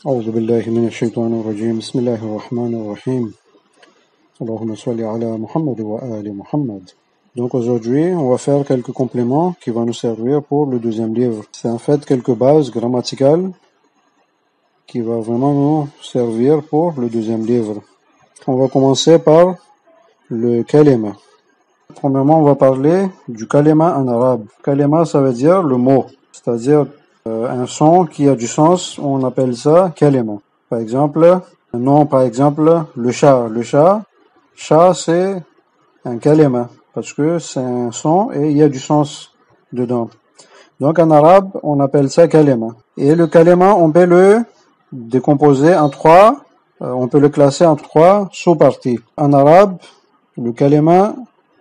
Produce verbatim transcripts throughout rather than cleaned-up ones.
أعوذ بالله من الشيطان الرجيم بسم الله الرحمن الرحيم اللهم صل على Muhammad wa ali Muhammad. Donc aujourd'hui, on va faire quelques compléments qui vont nous servir pour le deuxième livre. C'est en fait quelques bases grammaticales qui vont vraiment nous servir pour le deuxième livre. On va commencer par le kalima. Premièrement, on va parler du kalima en arabe. Kalima, ça veut dire le mot, c'est-à-dire euh, un son qui a du sens, on appelle ça kalima. Par exemple, un nom, par exemple, le chat. Le chat, chat, c'est un kalima, parce que c'est un son et il y a du sens dedans. Donc en arabe, on appelle ça kalima. Et le kalima, on peut le décomposer en trois, euh, on peut le classer en trois sous-parties. En arabe, le kalima,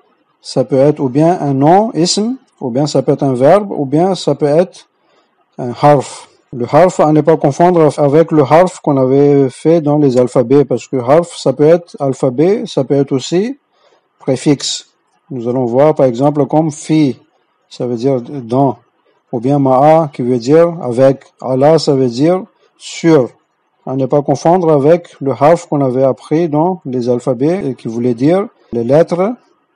ça peut être ou bien un nom, ism, ou bien ça peut être un verbe, ou bien ça peut être un harf. Le harf, à ne pas confondre avec le harf qu'on avait fait dans les alphabets, parce que harf, ça peut être alphabet, ça peut être aussi préfixe. Nous allons voir par exemple comme fi, ça veut dire dans, ou bien ma'a, qui veut dire avec, ala, ça veut dire sur. À ne pas confondre avec le harf qu'on avait appris dans les alphabets, et qui voulait dire les lettres,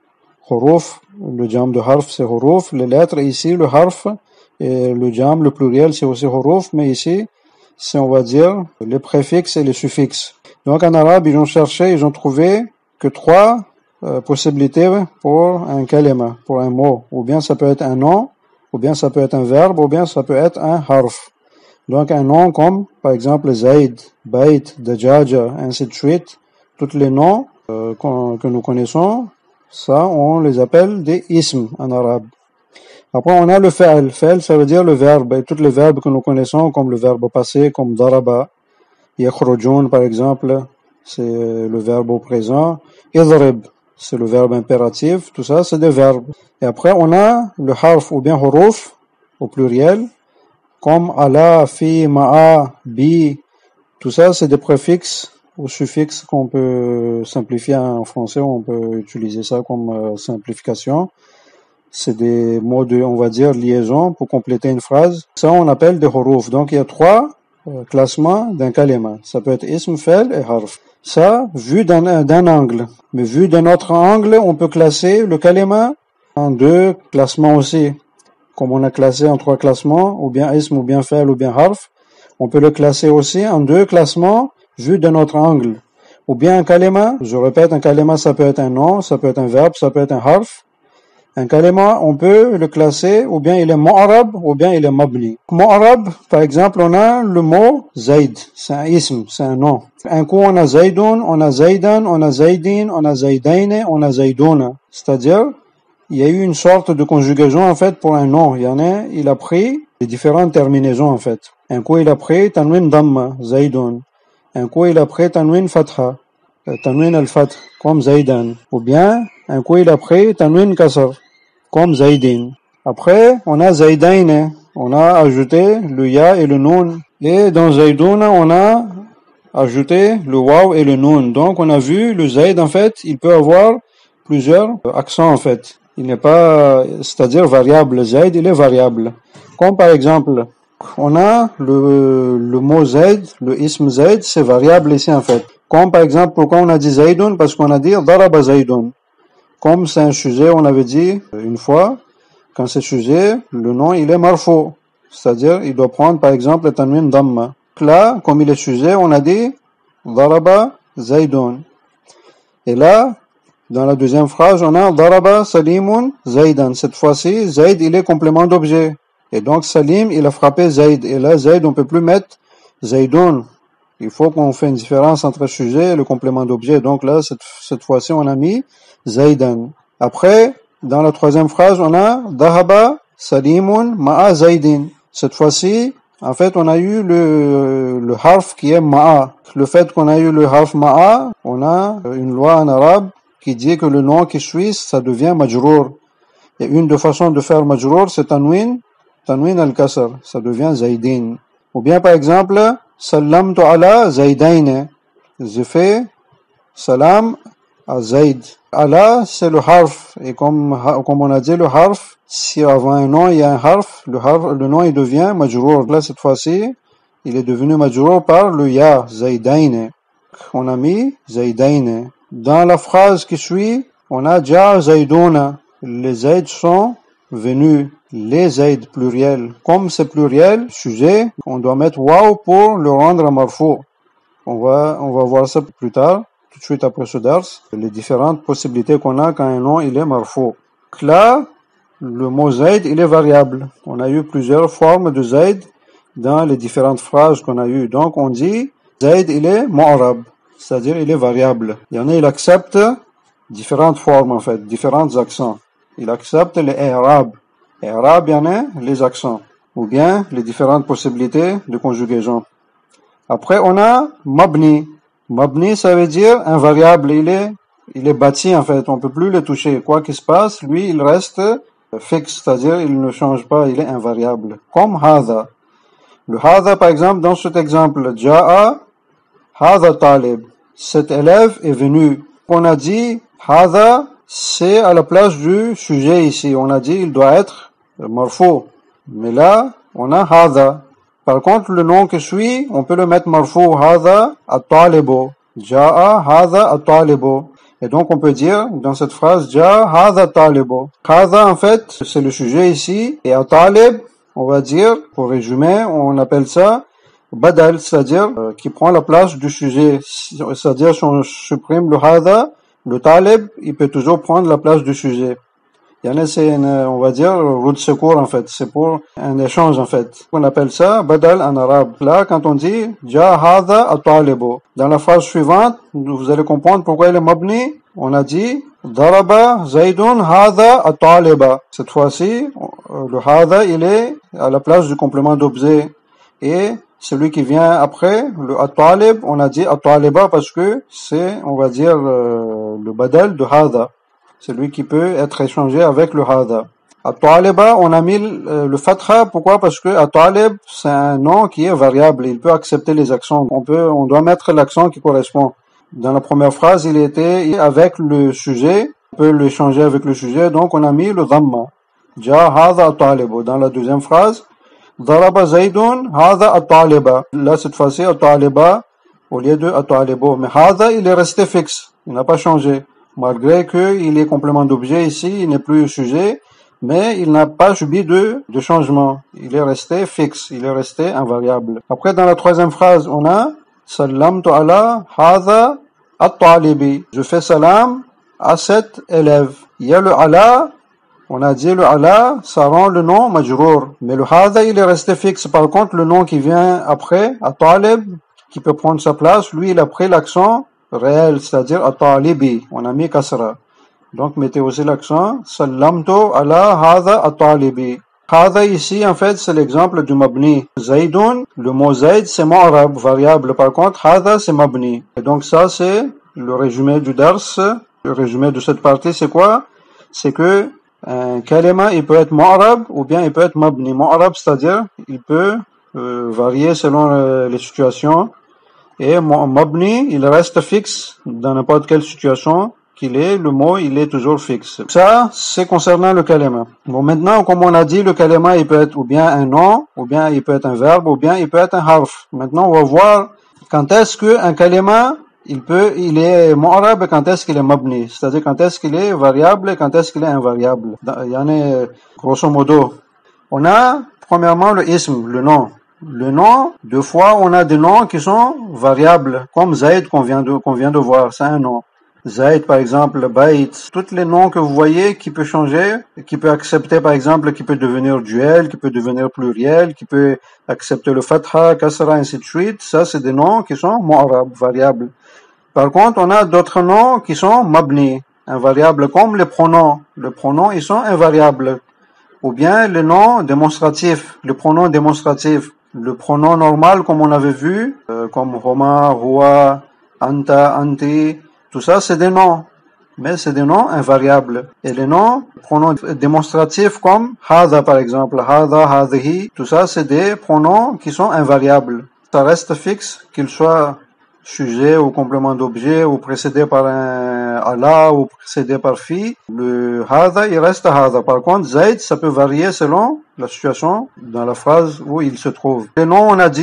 huruf, le jam de harf c'est huruf, les lettres ici, le harf, et le jam, le pluriel, c'est aussi huruf, mais ici, c'est, on va dire, les préfixes et les suffixes. Donc, en arabe, ils ont cherché, ils ont trouvé que trois euh, possibilités pour un kalima, pour un mot. Ou bien ça peut être un nom, ou bien ça peut être un verbe, ou bien ça peut être un harf. Donc, un nom comme, par exemple, Zaid, Bait, Dajaja, ainsi de suite. Tous les noms euh, que nous connaissons, ça, on les appelle des isms en arabe. Après, on a le fa'al. Fa'al, ça veut dire le verbe. Et tous les verbes que nous connaissons, comme le verbe passé, comme daraba, yakhrujun, par exemple, c'est le verbe au présent. Idrib, c'est le verbe impératif. Tout ça, c'est des verbes. Et après, on a le harf ou bien huruf, au pluriel, comme ala, fi, ma'a, bi. Tout ça, c'est des préfixes ou suffixes qu'on peut simplifier en français. On peut utiliser ça comme simplification. C'est des mots de, on va dire, liaison pour compléter une phrase. Ça, on appelle des huruf. Donc, il y a trois euh, classements d'un kalima. Ça peut être ism, fa'al et harf. Ça, vu d'un, d'un angle. Mais vu d'un autre angle, on peut classer le kalima en deux classements aussi. Comme on a classé en trois classements, ou bien ism, ou bien fa'al, ou bien harf. On peut le classer aussi en deux classements, vu d'un autre angle. Ou bien un kalima, je répète, un kalima, ça peut être un nom, ça peut être un verbe, ça peut être un harf. Un kalima, on peut le classer, ou bien il est mu'arab, ou bien il est mabni. Mu'arab, par exemple, on a le mot zaid, c'est un ism, c'est un nom. Un coup, on a zaidun, on a zaidan, on a zaidin, on a zaidaine, on a zaiduna. C'est-à-dire, il y a eu une sorte de conjugaison, en fait, pour un nom. Il y en a, il a pris les différentes terminaisons, en fait. Un coup, il a pris tanwin damma, zaidun. Un coup, il a pris tanwin fatha, tanwin al-fath, comme zaidan. Ou bien, un coup, il a pris tanwin kasr, comme Zaidin. Après, on a Zaidaine. On a ajouté le ya et le nun. Et dans Zaidouna, on a ajouté le waw et le nun. Donc, on a vu le Zaid, en fait, il peut avoir plusieurs accents, en fait. Il n'est pas, c'est-à-dire variable. Le Zaid, il est variable. Comme par exemple, on a le, le mot Zaid, le ism Zaid, c'est variable ici, en fait. Comme par exemple, pourquoi on a dit Zaidun? Parce qu'on a dit Daraba Zaidun. Comme c'est un sujet, on avait dit une fois, quand c'est sujet, le nom il est marfou, c'est-à-dire il doit prendre par exemple le tanwin damma. Là, comme il est sujet, on a dit daraba zaidun. Et là, dans la deuxième phrase, on a daraba salimun zaidan. Cette fois-ci, zaid il est complément d'objet. Et donc salim il a frappé zaid. Et là, zaid on peut plus mettre zaidun. Il faut qu'on fait une différence entre le sujet et le complément d'objet. Donc là, cette, cette fois-ci, on a mis Zaidan. Après, dans la troisième phrase, on a Dahaba Salimun Ma'a Zaidin. Cette fois-ci, en fait, on a eu le, le harf qui est Ma'a. Le fait qu'on a eu le harf Ma'a, on a une loi en arabe qui dit que le nom qui suit, ça devient majrour. Et une des façons de faire majrour, c'est tanwin, tanwin al-kasr. Ça devient Zaidin. Ou bien, par exemple, Salamtu ala Zaidaine. J'ai fait salam à Zaid. Ala, c'est le harf. Et comme, comme on a dit, le harf, si avant un nom, il y a un harf, le, harf, le nom, il devient majrour. Là, cette fois-ci, il est devenu majrour par le ya, Zaydaine. On a mis Zaydaine. Dans la phrase qui suit, on a ja Zaydouna. Les Zayd sont venus. Les Zayd pluriel. Comme c'est pluriel, sujet, on doit mettre waw pour le rendre marfou. On va, on va voir ça plus tard, tout de suite après ce dars, les différentes possibilités qu'on a quand un nom il est marfou. Là, le mot Zayd, il est variable. On a eu plusieurs formes de Zayd dans les différentes phrases qu'on a eues. Donc, on dit Zayd, il est mu'rab, c'est-à-dire il est variable. Il y en a, il accepte différentes formes en fait, différents accents. Il accepte les i'rab. I'rab, il y en a les accents, ou bien les différentes possibilités de conjugaison. Après, on a mabni. Mabni, ça veut dire un variable. Il est, il est bâti, en fait. On peut plus le toucher. Quoi qu'il se passe, lui, il reste fixe. C'est-à-dire, il ne change pas. Il est invariable. Comme hadha. Le hadha, par exemple, dans cet exemple, ja'a hadha talib. Cet élève est venu. On a dit, hadha, c'est à la place du sujet ici. On a dit, il doit être marfou. Mais là, on a hadha. Par contre, le nom qui suit, on peut le mettre marfou, hadha at-talibu. Ja'a hadha at-talibu. Et donc, on peut dire, dans cette phrase, ja'a hadha at-talibu. Hadha, en fait, c'est le sujet ici. Et at-talib, on va dire, pour résumer, on appelle ça badal, c'est-à-dire, euh, qui prend la place du sujet. C'est-à-dire, si on supprime le hadha, le talib, il peut toujours prendre la place du sujet. Yani c'est une, on va dire, roue de secours en fait. C'est pour un échange en fait. On appelle ça badal en arabe. Là, quand on dit ja hadha at-talibu, dans la phrase suivante, vous allez comprendre pourquoi il est mabni. On a dit daraba zaydun hadha at-taliba. Cette fois-ci, le hadha il est à la place du complément d'objet et celui qui vient après, le at-talib, on a dit at-taliba parce que c'est, on va dire, euh, le badal de hadha. C'est lui qui peut être échangé avec le hadha. At-taliba, on a mis le, le fatha. Pourquoi? Parce que at-talib, c'est un nom qui est variable. Il peut accepter les accents. On peut, on doit mettre l'accent qui correspond. Dans la première phrase, il était avec le sujet. On peut l'échanger avec le sujet. Donc, on a mis le dhamma. Ja hadha at-talibu. Dans la deuxième phrase, daraba zaydun hadha at-taliba. Là, cette fois-ci, at-taliba au lieu de at-talibu. Mais hadha, il est resté fixe. Il n'a pas changé. Malgré qu'il est complément d'objet ici, il n'est plus sujet, mais il n'a pas subi de, de changement. Il est resté fixe, il est resté invariable. Après, dans la troisième phrase, on a Sallamtu ala hadha at-talibi. Je fais salam à cet élève. Il y a le ala, on a dit le ala, ça rend le nom majrour. Mais le hadha, il est resté fixe. Par contre, le nom qui vient après, at-talib, qui peut prendre sa place, lui, il a pris l'accent réel, c'est-à-dire at-talibi. On a mis kasra. Donc, mettez aussi l'accent. Sallamtu ala hadha at-talibi. Hadha ici, en fait, c'est l'exemple du mabni. Zaydun, le mot zayd, c'est mu'rab, variable. Par contre, hadha, c'est mabni. Et donc, ça, c'est le résumé du dars. Le résumé de cette partie, c'est quoi? C'est que un kalima, il peut être mu'rab ou bien il peut être mabni. Mu'rab, c'est-à-dire, il peut euh, varier selon euh, les situations. Et mabni, il reste fixe dans n'importe quelle situation qu'il est, le mot, il est toujours fixe. Ça, c'est concernant le kalima. Bon, maintenant, comme on a dit, le kalima, il peut être ou bien un nom, ou bien il peut être un verbe, ou bien il peut être un harf. Maintenant, on va voir quand est-ce qu'un kalima, il peut, il est mu'rab et quand est-ce qu'il est mabni. C'est-à-dire quand est-ce qu'il est variable et quand est-ce qu'il est invariable. Il y en a, grosso modo. On a, premièrement, le ism, le nom. Le nom, deux fois, on a des noms qui sont variables, comme Zayd qu'on vient de, qu'on vient de voir, c'est un nom. Zayd, par exemple, Bayt, tous les noms que vous voyez qui peut changer, qui peut accepter, par exemple, qui peut devenir duel, qui peut devenir pluriel, qui peut accepter le fatha, kasra, ainsi de suite, ça, c'est des noms qui sont mu'rab, variables. Par contre, on a d'autres noms qui sont mabni, invariables, comme les pronoms. Les pronoms, ils sont invariables. Ou bien les noms démonstratifs, les pronoms démonstratifs. Le pronom normal, comme on avait vu, euh, comme Homa, Huwa, Anta, Anti, tout ça, c'est des noms. Mais c'est des noms invariables. Et les noms, pronoms démonstratifs comme Hadha, par exemple, Hadha, Hadhi, tout ça, c'est des pronoms qui sont invariables. Ça reste fixe, qu'ils soient sujet ou complément d'objet ou précédé par un ala ou précédé par fi. Le hadha, il reste hadha. Par contre, zayd, ça peut varier selon la situation dans la phrase où il se trouve. Les noms, on a dit,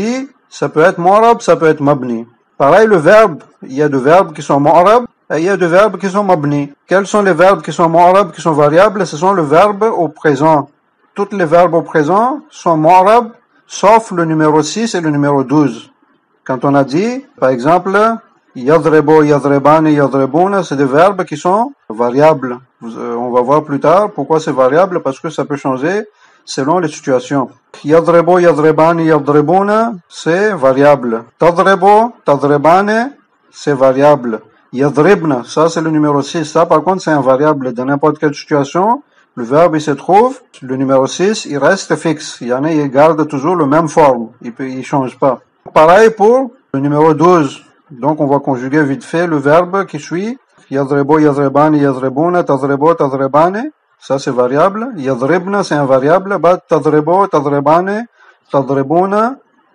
ça peut être mu'rab, ça peut être mabni. Pareil, le verbe, il y a des verbes qui sont mu'rab et il y a des verbes qui sont mabni. Quels sont les verbes qui sont mu'rab, qui sont variables? Ce sont les verbes au présent. Tous les verbes au présent sont mu'rab, sauf le numéro six et le numéro douze. Quand on a dit, par exemple, yadrebo, yadrebani, yadrebuna, c'est des verbes qui sont variables. On va voir plus tard pourquoi c'est variable, parce que ça peut changer selon les situations. Yadrebo, yadrebani, yadrebuna, c'est variable. Tadrebo, tadrebane, c'est variable. Yadribna, ça c'est le numéro six. Ça par contre c'est invariable. Dans n'importe quelle situation, le verbe il se trouve, le numéro six, il reste fixe. Il y en a, il garde toujours la même forme. Il peut, il change pas. Pareil pour le numéro douze. Donc on va conjuguer vite fait le verbe qui suit. Yadrebo, yadrebani, yadrebuna, tadrebo, tadrebane. Ça c'est variable. Yadribna c'est invariable. Bah, tadrebo, tadrebane, tadrebuna,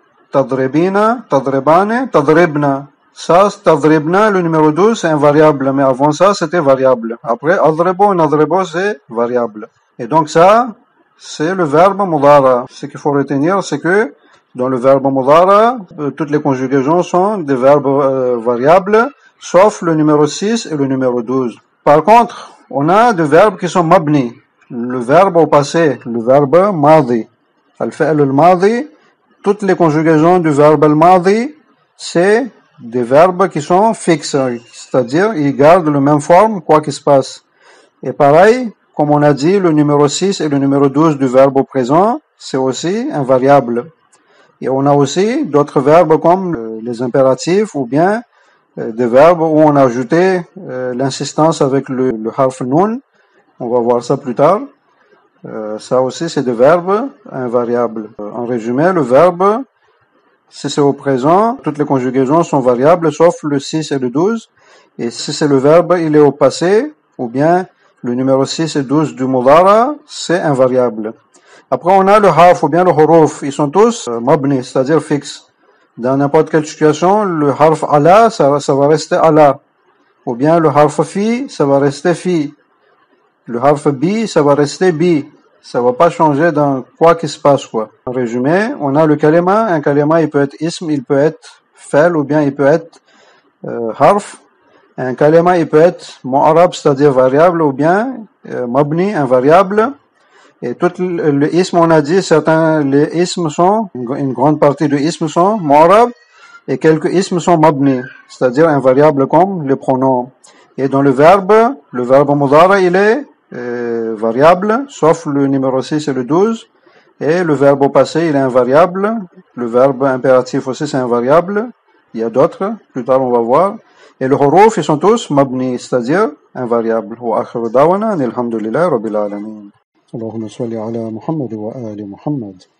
tadrebina, tadrebane, tadribna. Ça, tadribna, le numéro douze, c'est invariable. Mais avant ça, c'était variable. Après, adrebo, nadrebo, c'est variable. Et donc ça, c'est le verbe mudara. Ce qu'il faut retenir, c'est que dans le verbe mudara, euh, toutes les conjugaisons sont des verbes euh, variables, sauf le numéro six et le numéro douze. Par contre, on a des verbes qui sont mabni. Le verbe au passé, le verbe madi. Al-fi'l al-madi, toutes les conjugaisons du verbe al-madi, c'est des verbes qui sont fixes, c'est-à-dire ils gardent la même forme quoi qu'il se passe. Et pareil, comme on a dit, le numéro six et le numéro douze du verbe au présent, c'est aussi invariable. Et on a aussi d'autres verbes comme les impératifs ou bien des verbes où on a ajouté euh, l'insistance avec le, le harf nun. On va voir ça plus tard. Euh, ça aussi, c'est des verbes invariables. En résumé, le verbe, si c'est au présent, toutes les conjugaisons sont variables, sauf le six et le douze. Et si c'est le verbe, il est au passé, ou bien le numéro six et douze du mudara, c'est invariable. Après, on a le harf ou bien le huruf. Ils sont tous euh, mabni, c'est-à-dire fixes. Dans n'importe quelle situation, le harf ala, ça, ça va rester ala. Ou bien le harf fi, ça va rester fi. Le harf bi, ça va rester bi. Ça va pas changer dans quoi qu'il se passe, quoi. En résumé, on a le kalima. Un kalima, il peut être ism, il peut être fel, ou bien il peut être euh, harf. Un kalima, il peut être mu'arab, c'est-à-dire variable, ou bien euh, mabni, invariable. Et tout le, le ism, on a dit, certains, les isms sont, une grande partie des isms sont mu'arab, et quelques isms sont mabni, c'est-à-dire invariables comme les pronoms. Et dans le verbe, le verbe mudara, il est euh, variable, sauf le numéro six et le douze. Et le verbe au passé, il est invariable. Le verbe impératif aussi, c'est invariable. Il y a d'autres, plus tard on va voir. Et le huruf, ils sont tous mabni, c'est-à-dire invariables. Wa akhiru dawana, alhamdulillahi rabbil alamin. اللهم صل على محمد وآل محمد